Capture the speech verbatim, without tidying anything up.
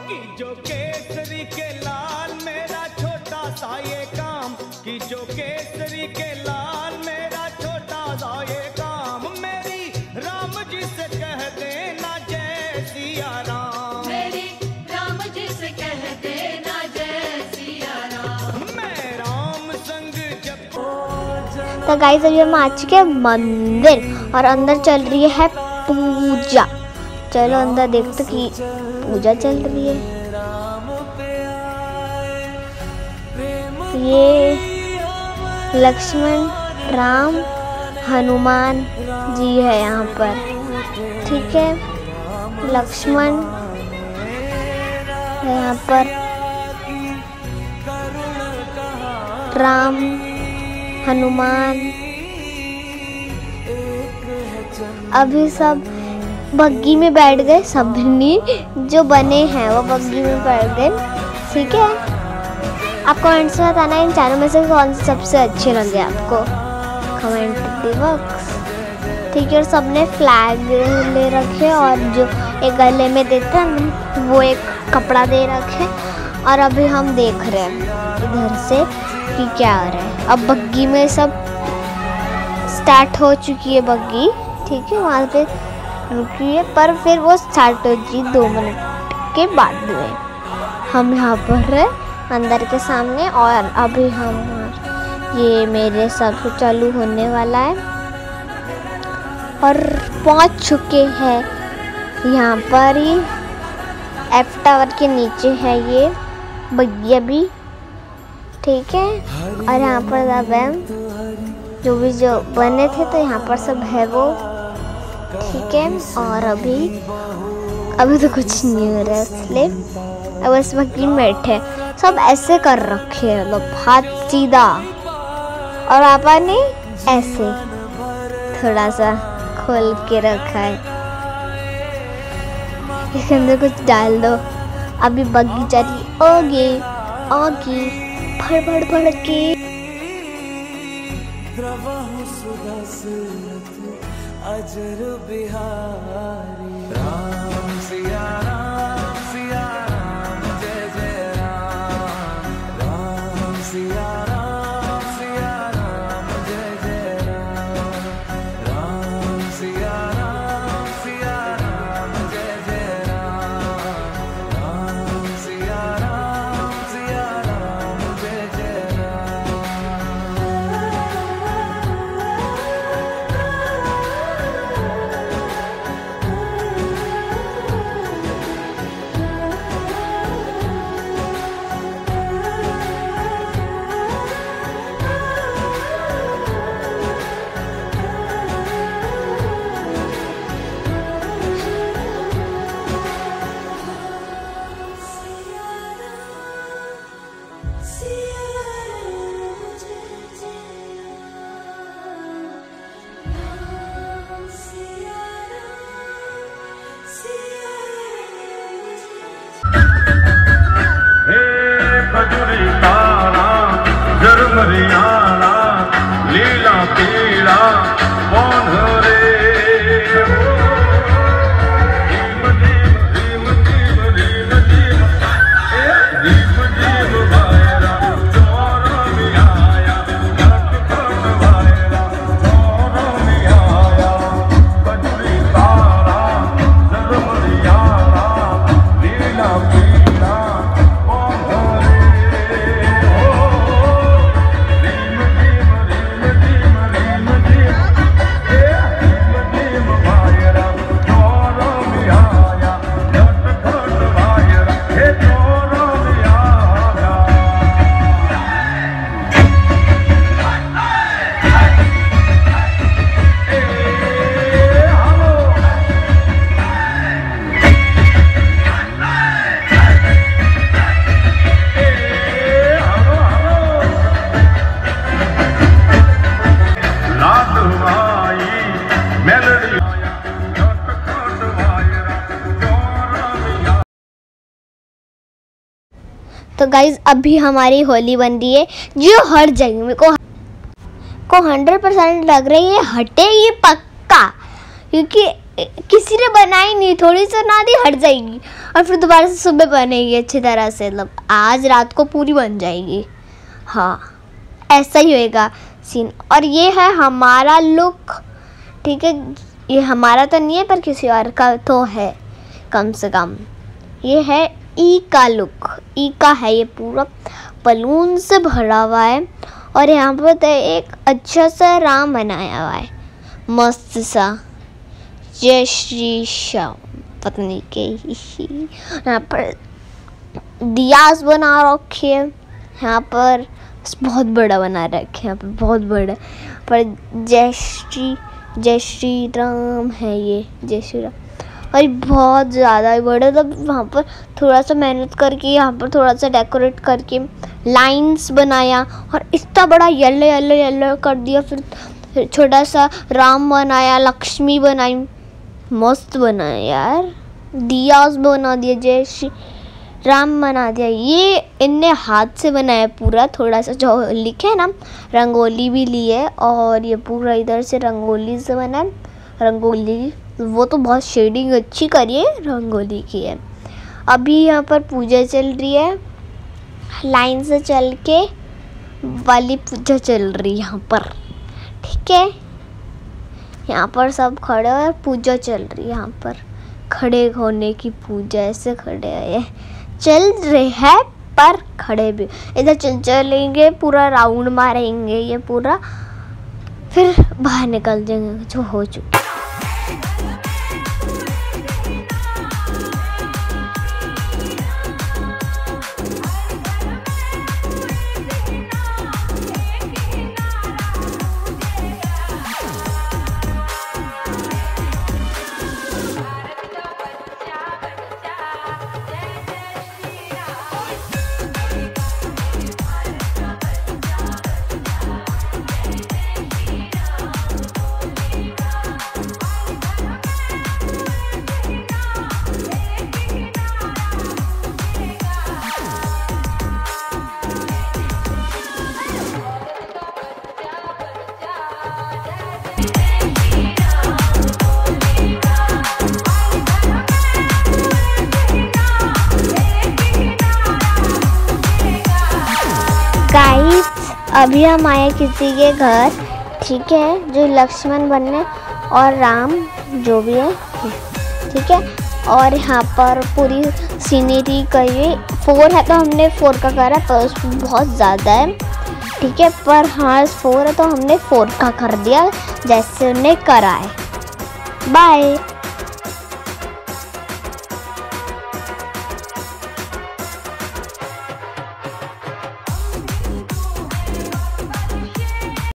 कि जो केसरी के लाल मेरा छोटा सा ये काम, कि जो केसरी के लाल मेरा छोटा सा ये काम, मेरी राम जी से कह देना जय सिया राम, मेरी राम जी से कह देना जय सिया राम, मैं राम संग जब। तो गाइस अभी हम आ चुके हैं मंदिर और अंदर चल रही है पूजा। चलो अंदर देखते कि पूजा चल रही है। ये लक्ष्मण राम हनुमान जी है यहाँ पर, ठीक है। लक्ष्मण है यहाँ पर, राम हनुमान। अभी सब बग्गी में बैठ गए, सबनी जो बने हैं वो बग्गी में बैठ गए, ठीक है। आप कमेंट्स में बताना इन चारों में से कौन सी सबसे अच्छी लगे आपको, कमेंट बॉक्स, ठीक है। और सबने फ्लैग ले रखे और जो एक गले में देते हैं वो एक कपड़ा दे रखे। और अभी हम देख रहे हैं इधर से कि क्या हो रहा है। अब बग्गी में सब स्टार्ट हो चुकी है बग्गी, ठीक है। वहाँ पे रुकी है पर फिर वो स्टार्ट हो जी दो मिनट के बाद हुए। हम यहाँ पर है अंदर के सामने और अभी हम ये मेरे सब चालू होने वाला है और पहुँच चुके हैं यहाँ पर ही। एफ टावर के नीचे है ये बग्गिया भी, ठीक है। और यहाँ पर सब है जो भी जो बने थे तो यहाँ पर सब है वो, ठीक है। और अभी अभी तो कुछ नहीं हो रहा है इसलिए अब इस बग्गी में बैठे सब ऐसे कर रखे हैं, मतलब हाथ सीधा और आपा ने ऐसे थोड़ा सा खोल के रखा है। इसके अंदर कुछ डाल दो। अभी बग्गी चली ओगे ओगी भड़ भड़ भड़ के। अजर बिहारी राम सिया राम सिया राम जय जय राम, राम सिया राम सिया राम जय जय राम, राम सिया राम सिया राम जय जय राम, राम सिया राम सिया राम जय जय राम। लीला पीला कौन रे तो गाइज अभी हमारी होली बन रही है जो हर जगह में को को हंड्रेड परसेंट लग रही है हटेगी पक्का, क्योंकि किसी ने बनाई नहीं, थोड़ी सी बना दी हट जाएगी और फिर दोबारा से सुबह बनेगी अच्छी तरह से, मतलब आज रात को पूरी बन जाएगी। हाँ ऐसा ही होएगा सीन। और ये है हमारा लुक, ठीक है, ये हमारा तो नहीं है पर किसी और का तो है कम से कम। ये है ई का लुक, ई का है ये पूरा बलून से भरा हुआ है और यहाँ पर तो एक अच्छा सा राम बनाया हुआ है मस्त सा, जय श्री श्याम पत्नी के। यहाँ पर दियास बना रखे है, यहाँ पर बहुत बड़ा बना रखे, यहाँ पर बहुत बड़ा पर जय श्री जय श्री राम है ये, जय श्री राम। और बहुत ज़्यादा बड़ा, मतलब वहाँ पर थोड़ा सा मेहनत करके यहाँ पर थोड़ा सा डेकोरेट करके लाइंस बनाया और इतना बड़ा येलो येलो येलो कर दिया। फिर छोटा सा राम बनाया, लक्ष्मी बनाई, मस्त बनाया यार, दियास बना दिया, जय श्री राम बना दिया। ये इनने हाथ से बनाया पूरा, थोड़ा सा जो लिखे है ना रंगोली भी ली है और ये पूरा इधर से रंगोली से बना है। रंगोली वो तो बहुत शेडिंग अच्छी करी है, रंगोली की है। अभी यहाँ पर पूजा चल रही है, लाइन से चल के वाली पूजा चल रही है यहाँ पर, ठीक है। यहाँ पर सब खड़े हैं, पूजा चल रही है यहाँ पर, खड़े होने की पूजा, ऐसे खड़े हैं चल रहे हैं पर खड़े भी। इधर चल चलेंगे, पूरा राउंड मारेंगे ये पूरा, फिर बाहर निकल जाएंगे जो हो चुका। गाइस अभी हम आए किसी के घर, ठीक है, जो लक्ष्मण बनने और राम जो भी है, ठीक है। और यहाँ पर पूरी सीनरी करी, फोर है तो हमने फोर का करा, पर उसमें बहुत ज़्यादा है, ठीक है, पर हाँ फोर है तो हमने फोर का कर दिया जैसे उन्हें करा है। बाय।